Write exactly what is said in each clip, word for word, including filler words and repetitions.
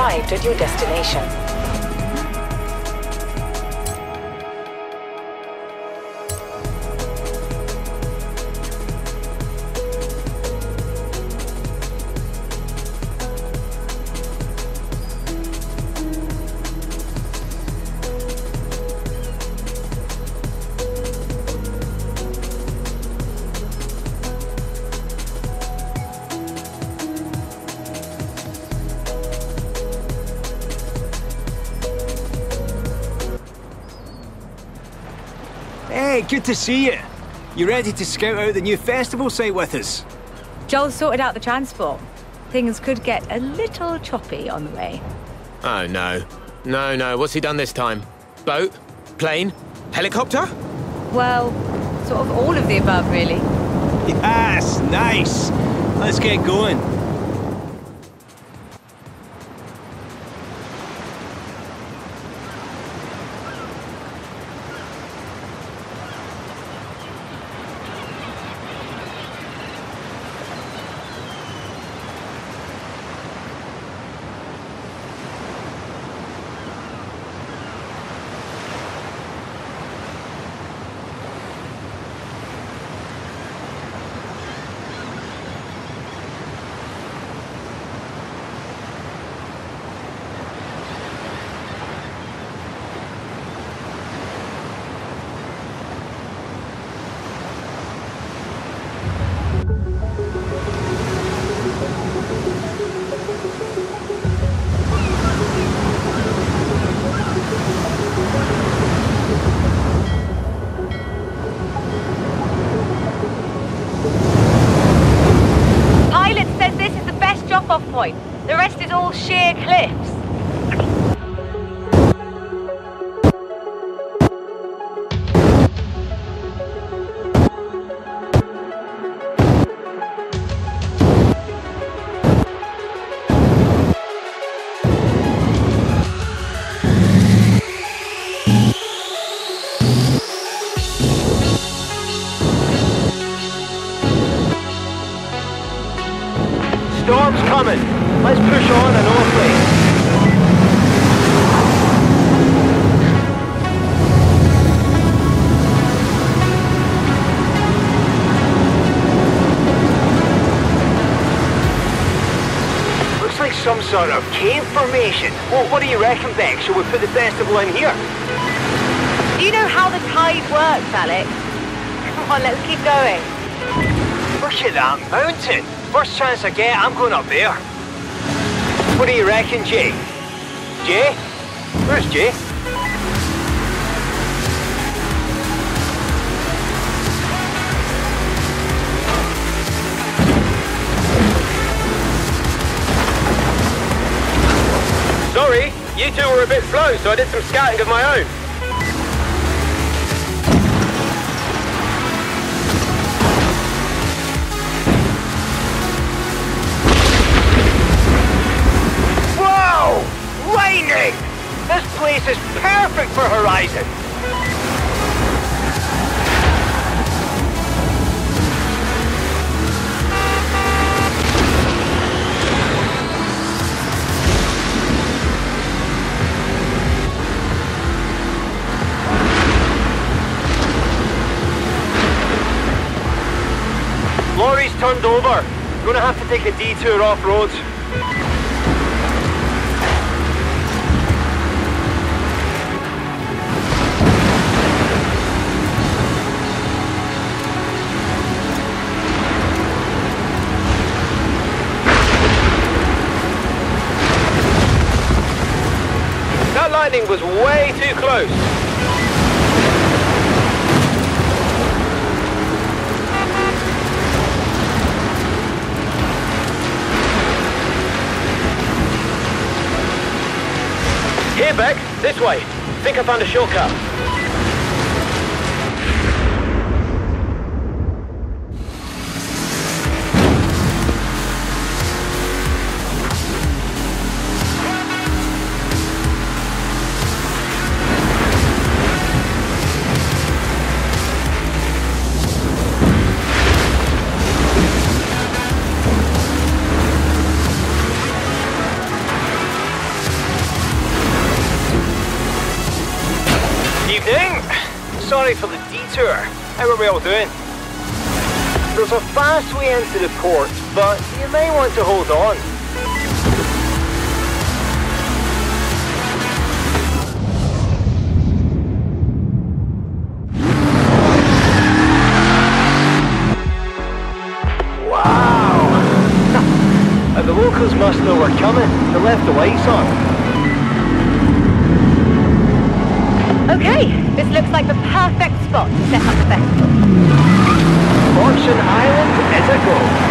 arrived at your destination. Hey, good to see you. You ready to scout out the new festival site with us? Joel sorted out the transport. Things could get a little choppy on the way. Oh, no. No, no. What's he done this time? Boat? Plane? Helicopter? Well, sort of all of the above, really. Yes, nice. Let's get going. Point. The rest is all sheer cliffs. Storm's coming. Let's push on and awfully. Looks like some sort of cave formation. Well, what do you reckon, Beck? Shall we put the festival in here? Do you know how the tide works, Alex? Come on, let's keep going. Look at that mountain. First chance I get, I'm going up there. What do you reckon, Jay? Jay? Where's Jay? Sorry, you two were a bit slow, so I did some scouting of my own. Lightning! This place is perfect for Horizon! Lorry's turned over. Gonna have to take a detour off-road. That lightning was way too close. Here, Beck. This way. Think I found a shortcut. sorry for the detour. How are we all doing? There's a fast way into the port, but you may want to hold on. Wow! The locals must know we're coming. They left the lights on. Okay, this looks like the perfect spot to set up the festival. Fortune Island is a go.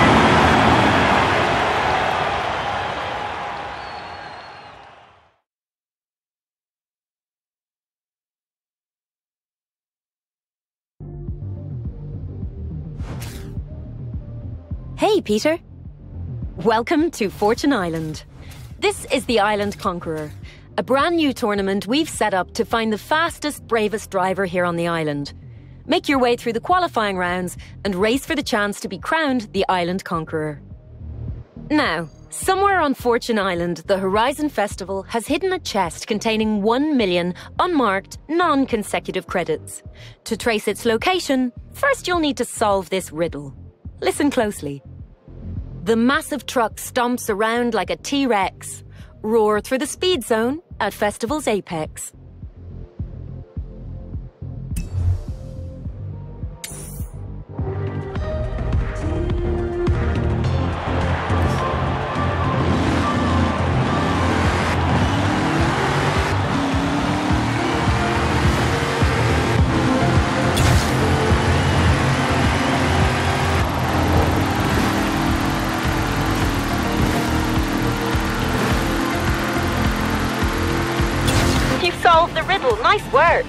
Hey, Peter. Welcome to Fortune Island. This is the Island Conqueror, a brand new tournament we've set up to find the fastest, bravest driver here on the island. Make your way through the qualifying rounds and race for the chance to be crowned the Island Conqueror. Now, somewhere on Fortune Island, the Horizon Festival has hidden a chest containing one million unmarked, non-consecutive credits. To trace its location, first you'll need to solve this riddle. Listen closely. The massive truck stomps around like a T-Rex. Roar through the speed zone at Festival's apex. Solved the riddle. Nice work.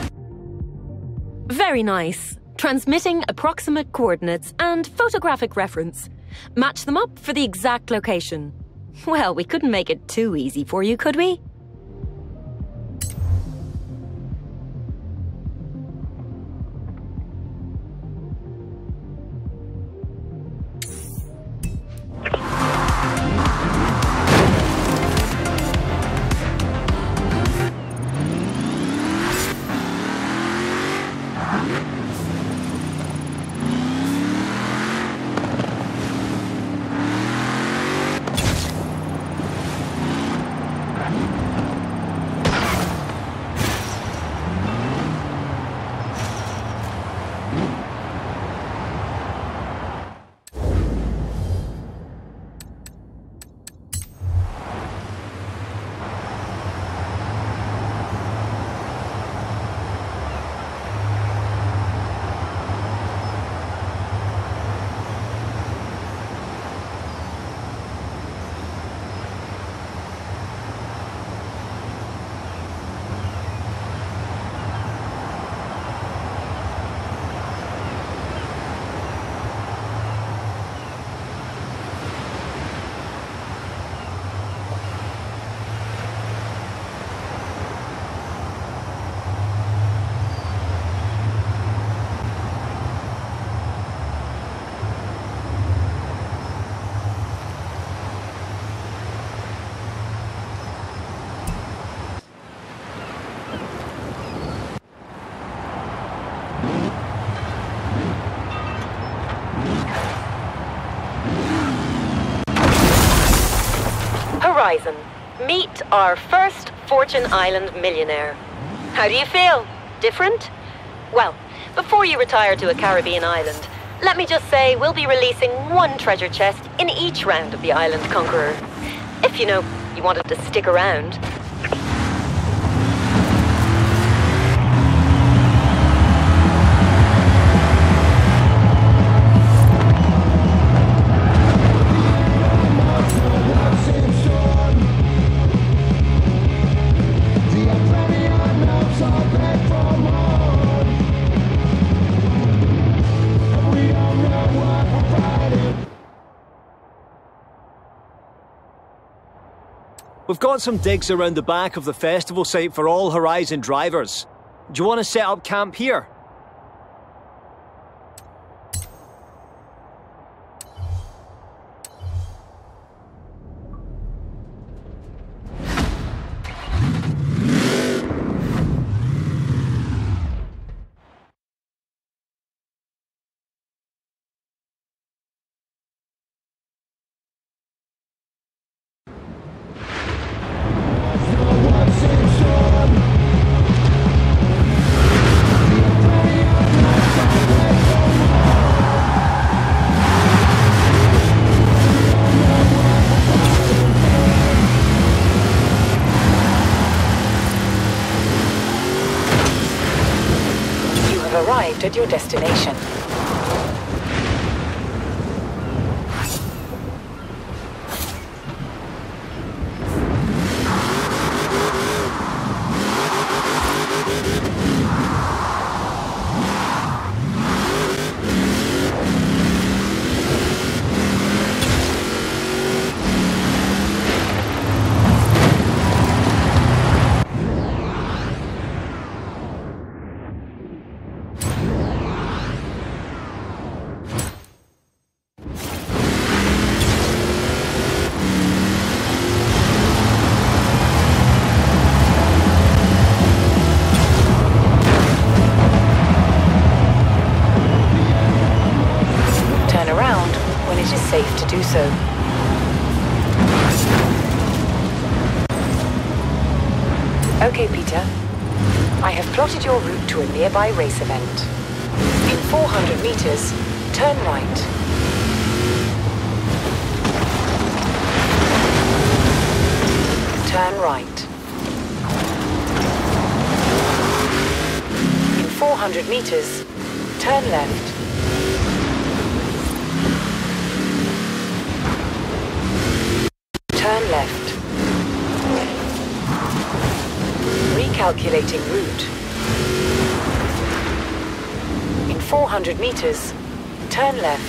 Very nice. Transmitting approximate coordinates and photographic reference. Match them up for the exact location. Well, we couldn't make it too easy for you, could we? Horizon. Meet our first Fortune Island millionaire. How do you feel? Different? Well, before you retire to a Caribbean island, let me just say we'll be releasing one treasure chest in each round of the Island Conqueror. If, you know, you wanted to stick around. We've got some digs around the back of the festival site for all Horizon drivers. Do you want to set up camp here? have arrived at your destination. Safe to do so. Okay, Peter. I have plotted your route to a nearby race event. In four hundred meters, turn right. Turn right. In four hundred meters, turn left. Turn left. Recalculating route. In four hundred meters, turn left.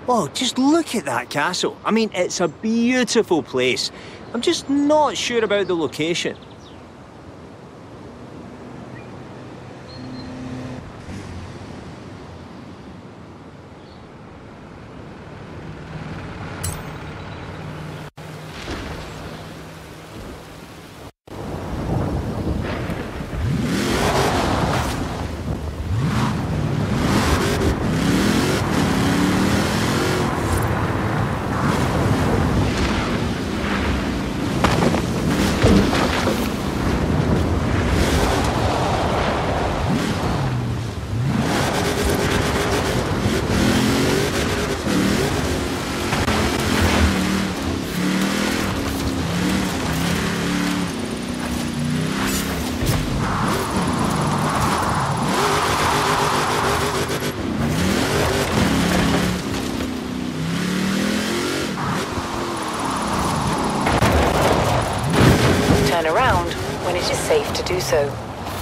Oh, just look at that castle. I mean, it's a beautiful place. I'm just not sure about the location. Around when it is safe to do so.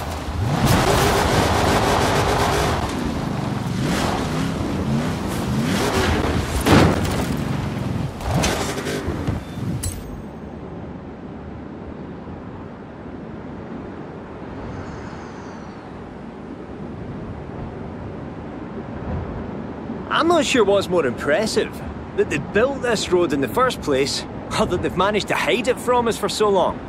I'm not sure what's more impressive, that they built this road in the first place, or that they've managed to hide it from us for so long.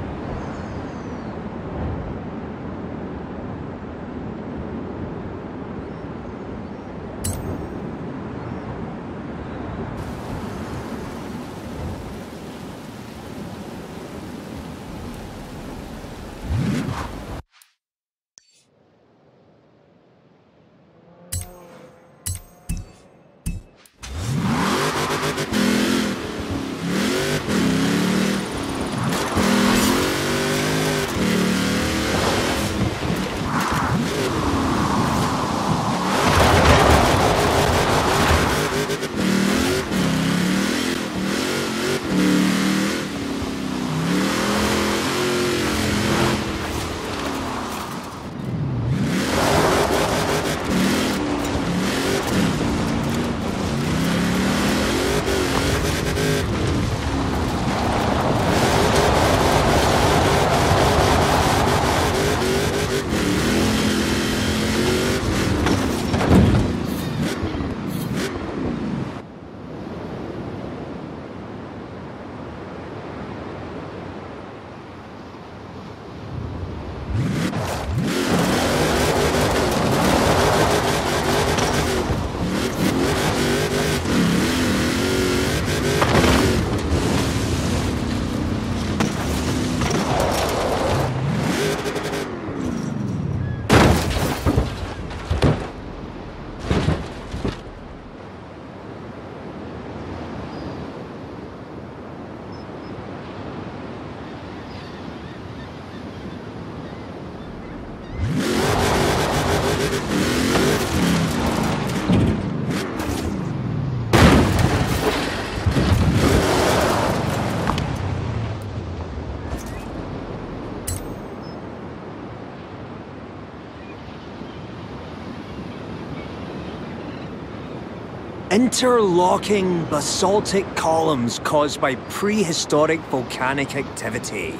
Interlocking basaltic columns caused by prehistoric volcanic activity.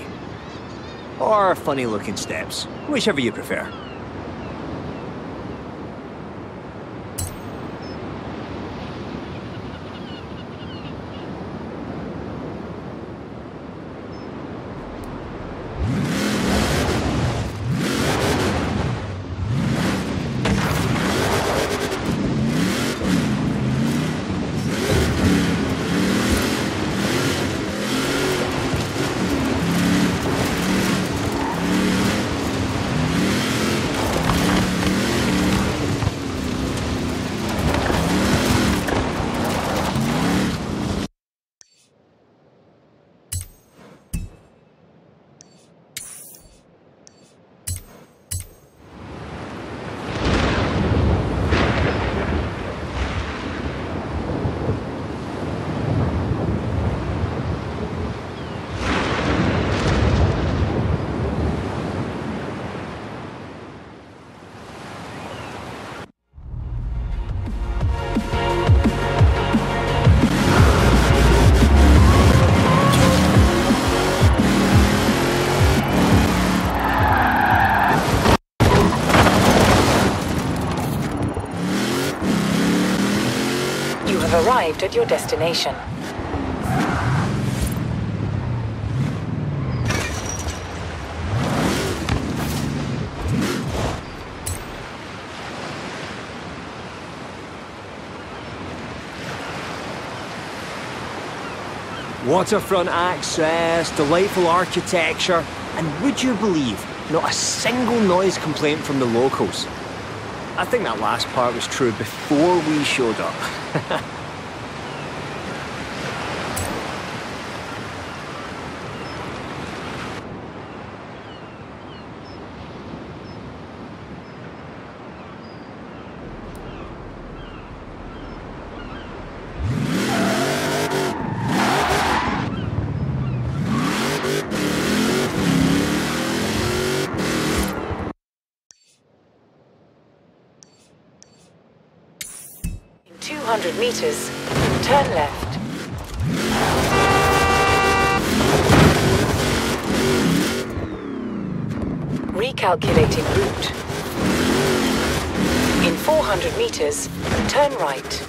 Or funny-looking steps, whichever you prefer. have arrived at your destination. Waterfront access, delightful architecture, and would you believe, not a single noise complaint from the locals. I think that last part was true before we showed up. two hundred meters, turn left. Recalculating route. In four hundred meters, turn right.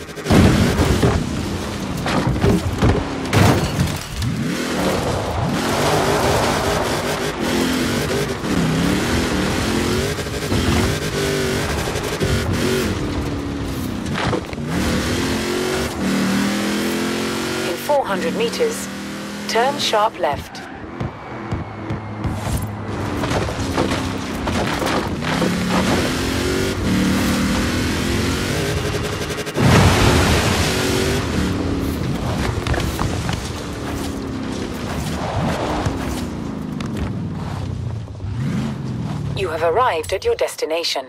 four hundred meters, turn sharp left. You have arrived at your destination.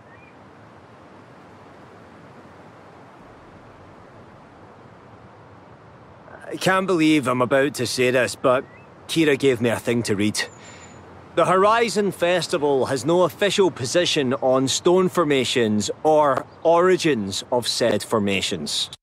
I can't believe I'm about to say this, but Kira gave me a thing to read. The Horizon Festival has no official position on stone formations or origins of said formations.